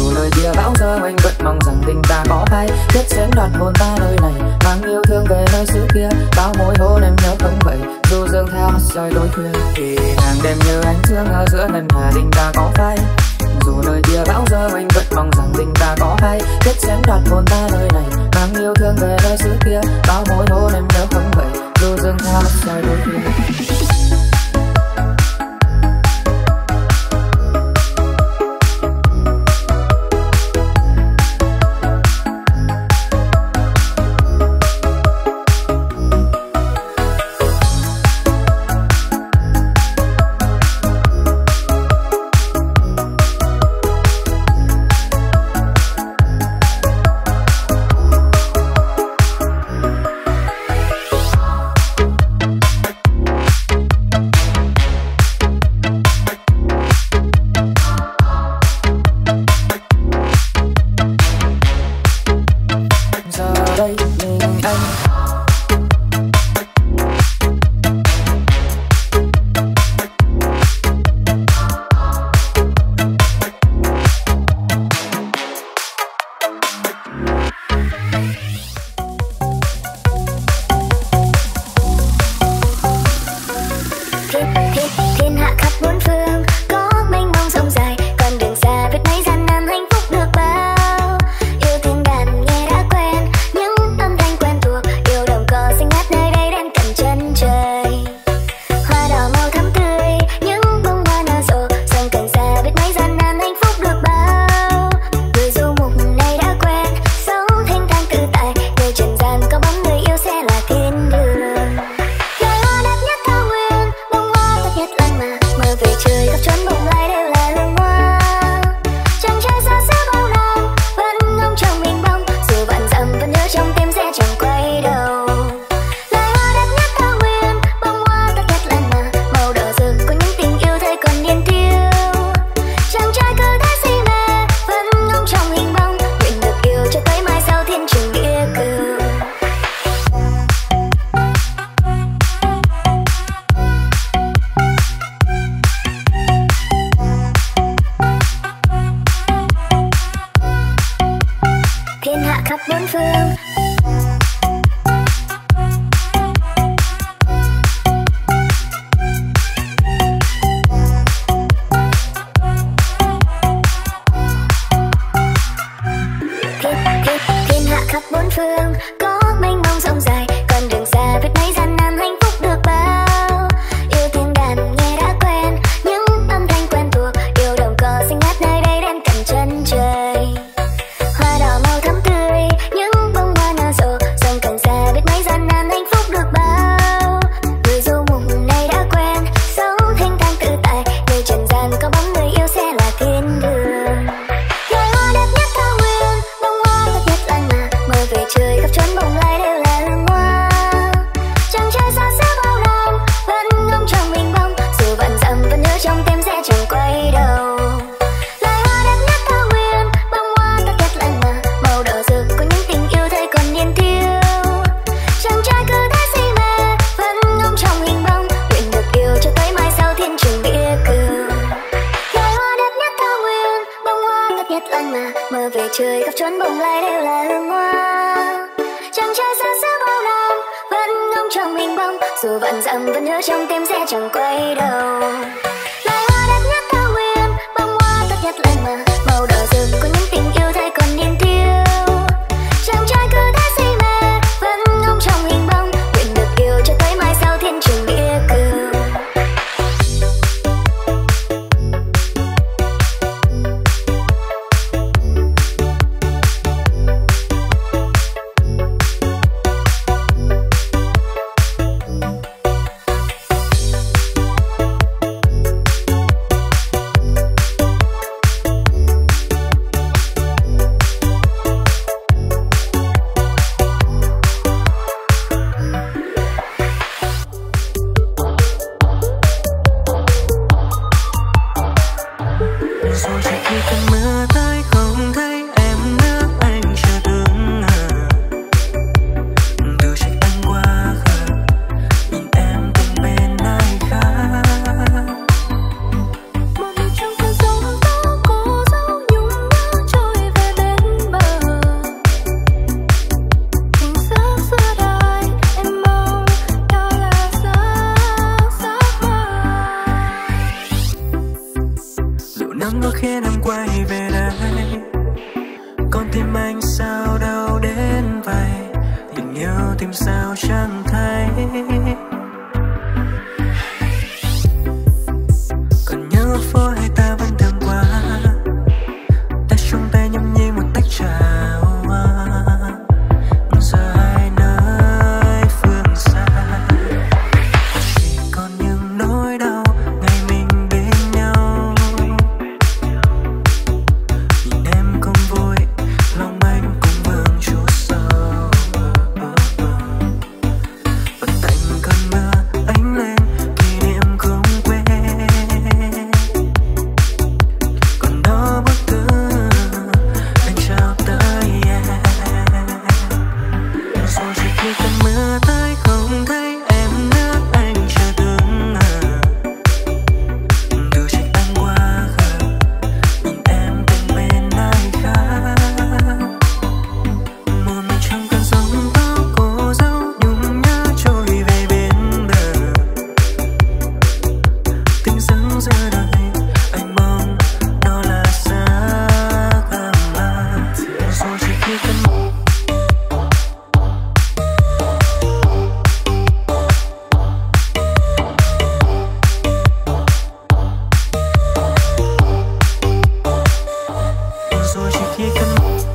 dù lời chia bão giờ anh vẫn mong rằng tình ta có phai. Kết xén đoạt hồn ta nơi này, mang yêu thương về nơi xứ kia. Bao mối hôn em nhớ không vậy, dù dương theo soi tối khuya. Thì hàng đêm như ánh sương ở giữa ngân hà tình ta có phai. Dù lời chia bão giờ anh vẫn mong rằng tình ta có phai. Kết xén đoạt hồn ta nơi này, mang yêu thương về nơi xứ kia. Bao mối hôn em nhớ không vậy, dù dương theo soi tối khuya. tìm sao chẳng thấy. Còn nhớ phố hay ta vẫn thường qua, ta trong tay nhâm nhi một tách trà hoa. Giờ hai nơi phương xa, chỉ còn những nỗi đau ngày mình bên nhau. Nhìn em không vui, lòng anh cũng vương chút sầu. Và tạnh cơn mưa ánh lên kỷ niệm không quên. Còn đó bức thư anh trao tới em. Rồi chỉ khi cơn mưa tới không thấy em nữa, anh chưa từng ngờ. Từ trách anh quá khờ, nhìn em bên bên ai khác. Một mình trong cơn sóng tóc cô dâu nhung nhớ trôi về bên bờ. Tình dưng giữa đời anh mong đó là giấc mơ. Rồi chỉ khi cơn rồi chỉ khi cơn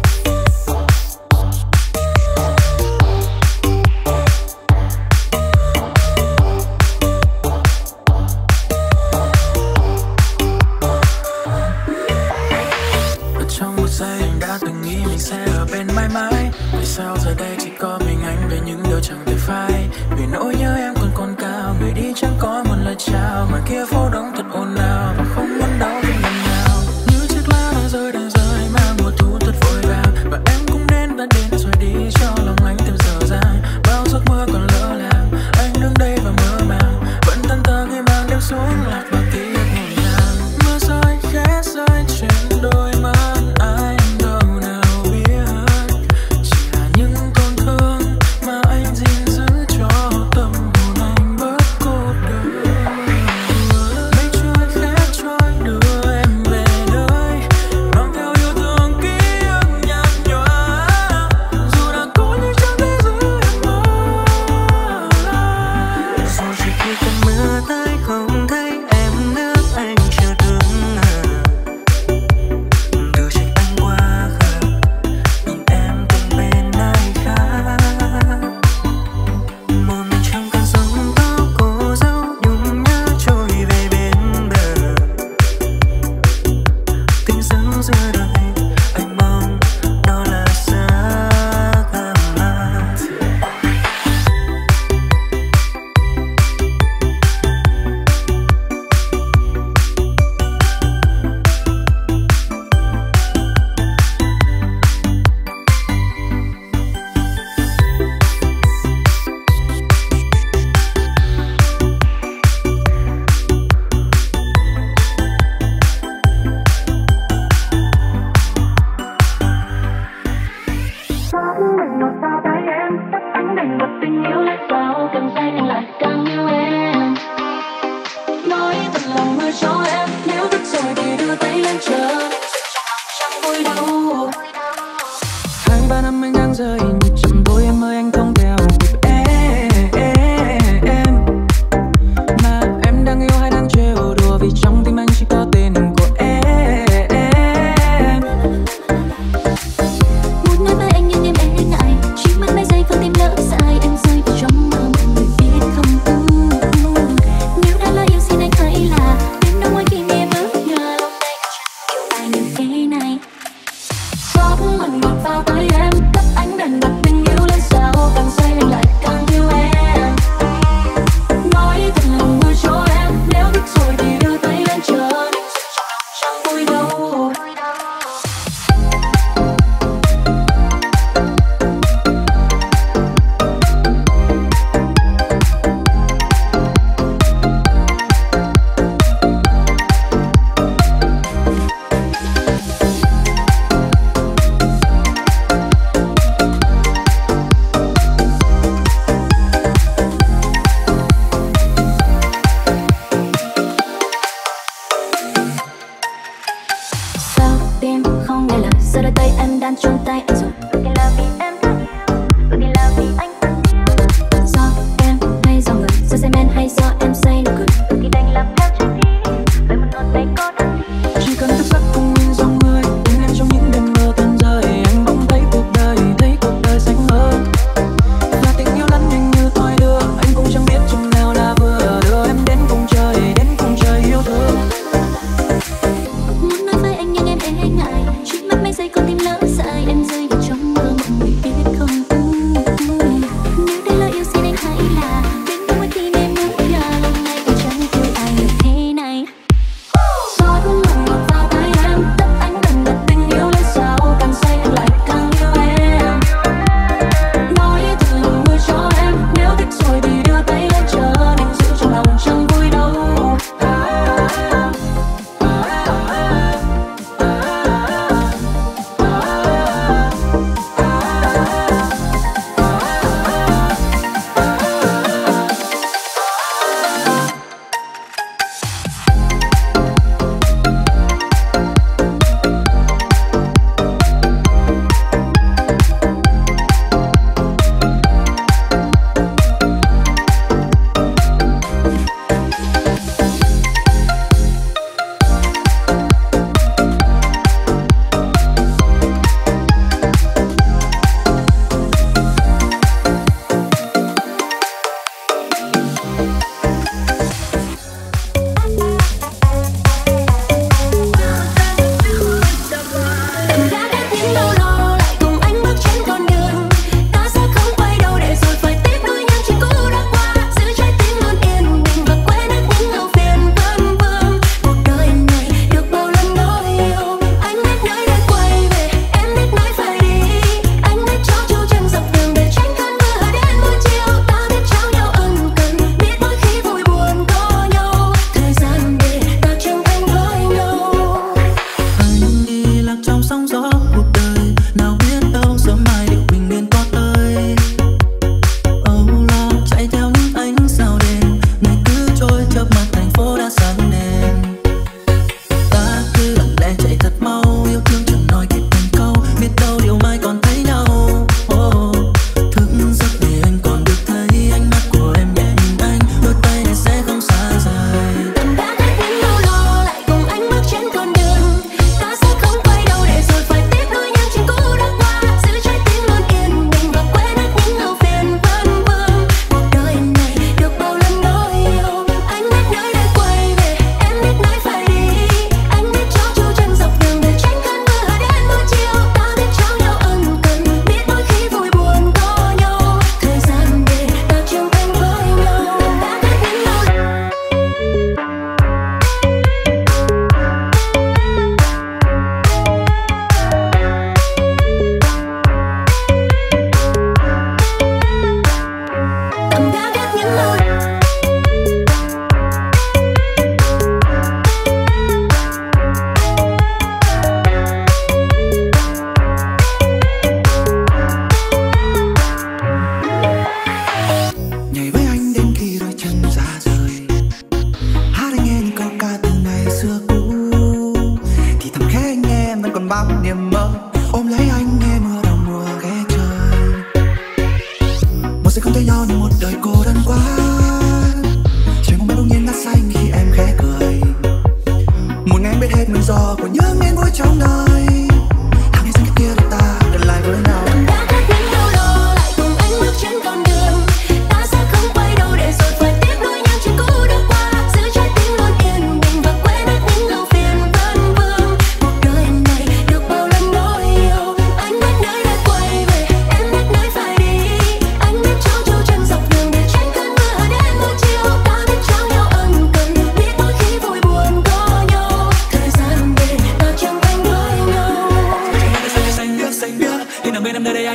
ở trong một giây anh đã từng nghĩ mình sẽ ở bên mãi mãi. Vì sao giờ đây chỉ có mình anh về những điều chẳng thể phai. Vì nỗi nhớ em còn còn cao, người đi chẳng có một lời chào. Ngoài kia phố đông thật ồn ào và không muốn đâu thêm lần nào. Như chiếc lá đã rơi đang rơi mang mùa thu thật vội vàng. Và em cũng đến đã đến rồi đi cho lòng anh thêm dở dang. Bao giấc mơ còn lỡ làng, anh đứng đây và mơ màng. Vẫn thẫn thờ khi mang đêm xuống lạc vào ký ức ngổn ngang. Mưa rơi khẽ rơi trên đôi mắt anh đâu nào biết. Chỉ là những tổn thương mà anh gìn giữ cho tâm hồn anh bớt cô đơn. Mây trôi khẽ trôi đưa em về nơi, mang theo yêu thương ký ức nhạt nhòa. Dù đã có nhưng chẳng thể giữ em mơ lại. Rồi chỉ khi cơn mưa tới không thấy em nữa, anh chưa từng ngờ. Từ trách anh quá khờ, nhìn em bên bên ai khác. Một mình trong cơn sóng tóc cô dâu nhung nhớ trôi về bên bờ. Tình dưng giữa đời anh mong đó là giấc mơ. Mình ngọt sao thấy em, anh đành bật tình yêu lại sao càng say anh lại càng yêu em. Nói thật lòng mơ cho em, nếu thức rồi thì đưa tay lên chờ. Chẳng vui đâu. Hai ba năm anh đang rơi nhịp chậm thôi, em ơi anh không theo kịp em. Mà em đang yêu hay đang trêu đùa, vì trong tim anh chỉ có tên của em. Muốn nói với anh nhưng em e ngại, chỉ mất mấy giây con tim lỡ dại. Em rơi vào trong mơ mọi người biết không? Ừ. Nếu đã là yêu xin anh hãy là đêm đâu ngoài khi nghe bước nhờ lòng này yêu ai như thế này. Gió mừng ngọt vào tới em, tóc anh đành bật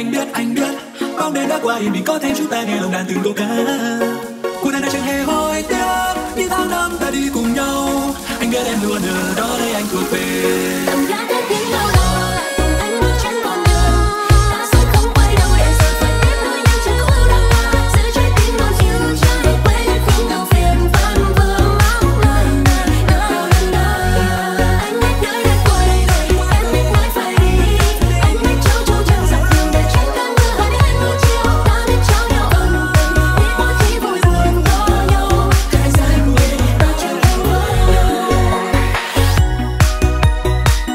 anh biết, anh biết bóng đêm đã qua thì mình có thêm chúng ta nghe lòng đàn từng câu ca. Cuộc đời này chẳng hề hối tiếc những tháng năm ta đi cùng nhau. Anh biết em luôn ở đó để anh thuộc về. Tầm gác đến tiếng đâu đó lại cùng anh bước trên con đường. Ta sẽ không quay đầu để giờ phải tiếp nối nhau chẳng có đâu là giữ trái tim luôn chiều trái quên những đầu phiền vẫn vương mắc lời nơi nơi nơi. Anh biết nơi đã qua đây rồi, em biết nói phải đi. Anh biết trao trâu chẳng dặn đường để tránh cơn mưa hãy đến ngủ chiều. Ta biết trao nhau ân tình, biết mỗi khi vui buồn có nhau. Trải dài nguyện ta chẳng thành với nhau.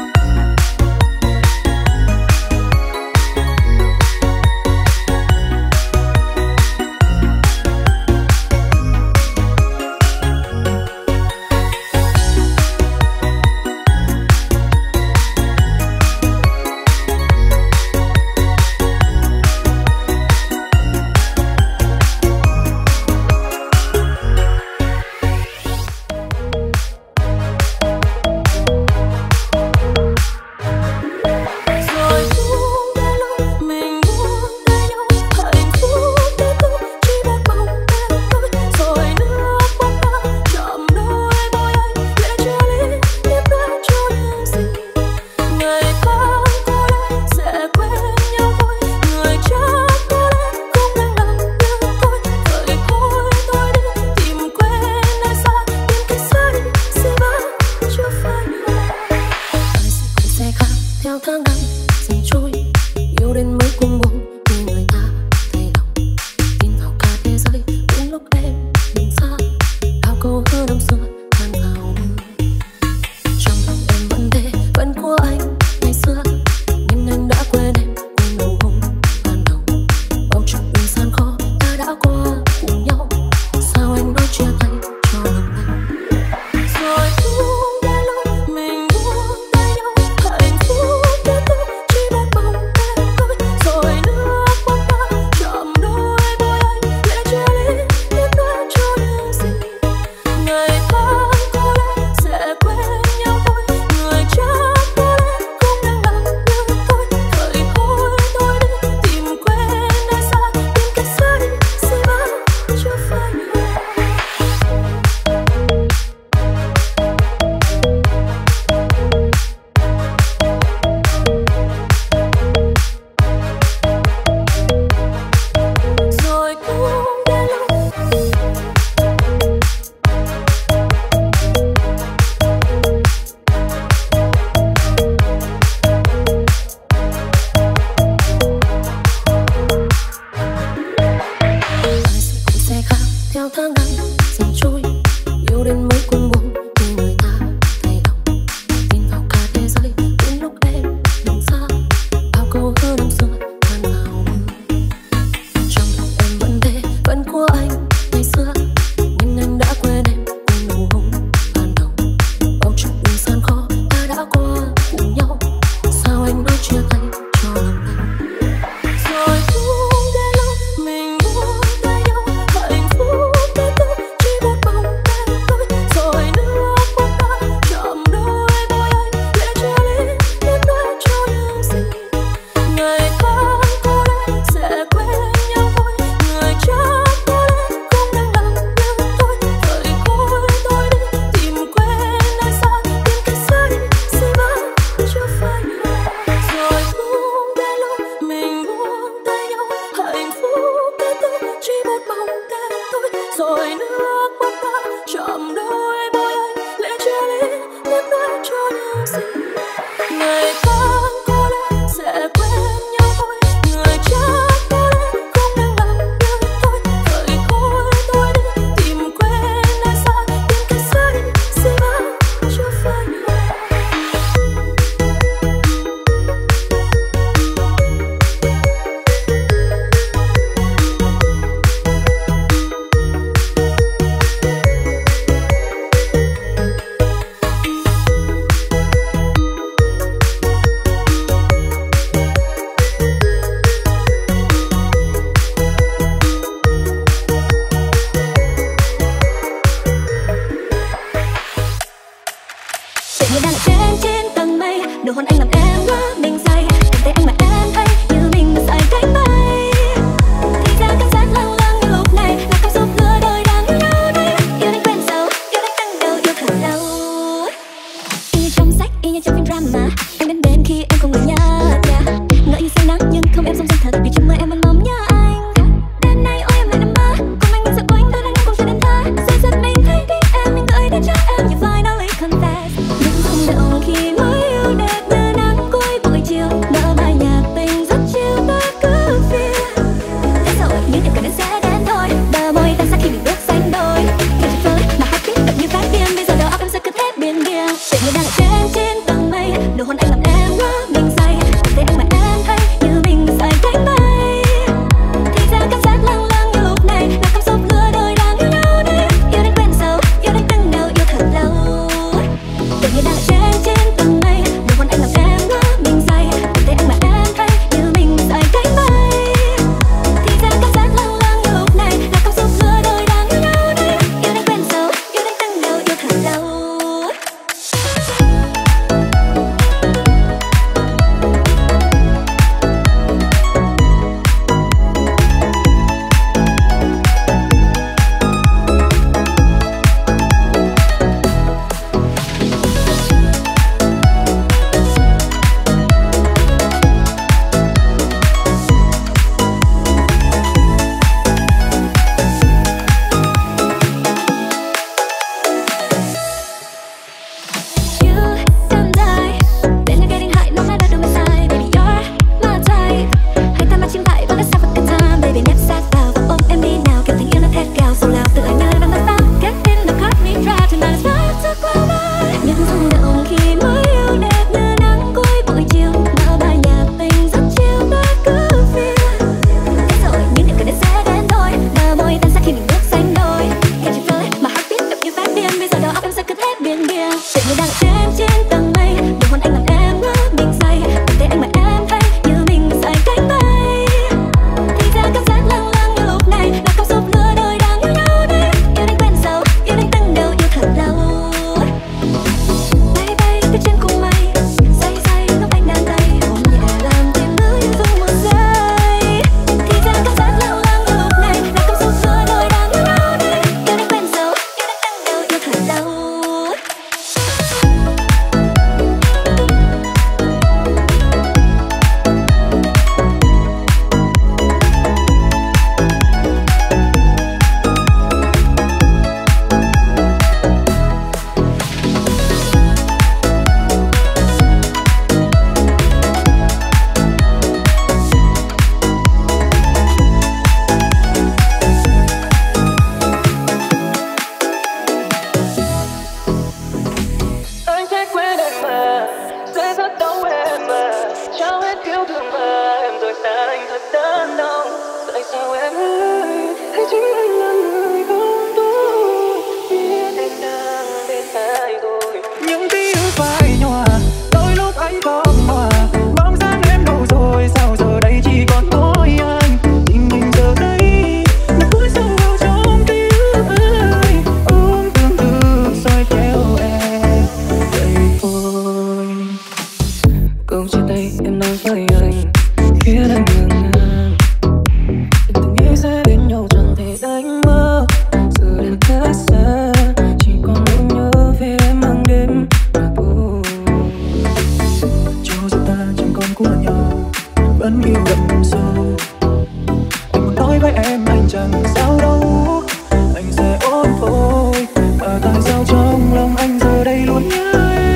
với em anh chẳng sao đâu, anh sẽ ổn thôi. Mà tại sao trong lòng anh giờ đây luôn nhớ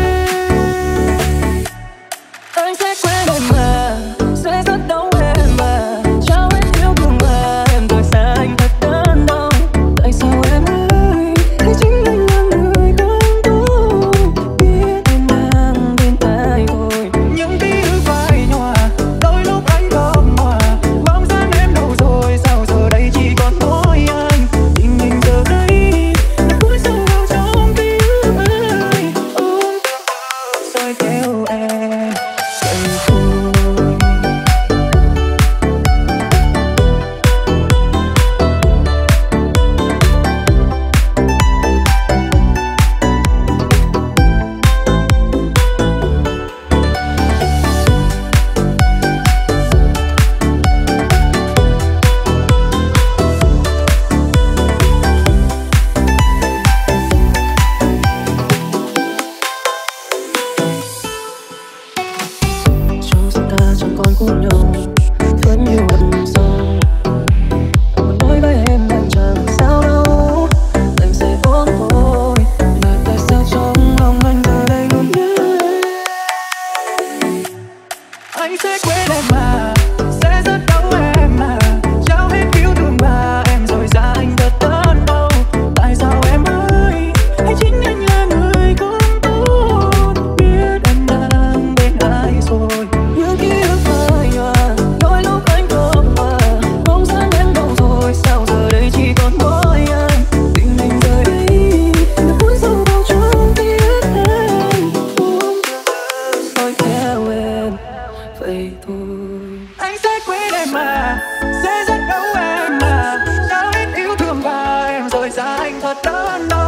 em? Anh sẽ quên em mà, sẽ rất đau em mà, trao hết yêu thương mà em rời xa anh thật đớn đau. Tại sao em ơi, hay chính anh là người không tốt, biết em đang bên tai thôi. Những ký ức phai nhòa, đôi lúc anh không hòa, bóng dáng em đâu rồi, sao giờ đây chỉ còn mỗi anh. Tình mình giờ đây đã cuối sâu vào trong ký ức ấy, ôm rồi theo em vậy thôi. Cho rằng ta chẳng còn cùng nhau, vẫn yêu đậm sâu. Còn nói với em anh chẳng sao đâu, anh sẽ ổn thôi. Mà tại sao trong lòng anh giờ đây luôn nhớ em? Anh sẽ quên em mà, sẽ rất đau em mà, trao hết yêu thương mà em rồi xa anh thật đớn đau. Tại sao em ơi, hay chính anh là người không tốt, biết em đang bên ai rồi. Những ký ức phai nhòa, đôi lúc anh không hòa, bóng dáng em đâu rồi, sao giờ đây chỉ còn mỗi anh. Tình mình rời đi đã cuốn sâu vào trong ký ức anh, ôm rồi theo em vậy thôi. Anh sẽ quên em mà, sẽ rất đau em mà, trao hết yêu thương và em rồi xa anh thật đớn đau.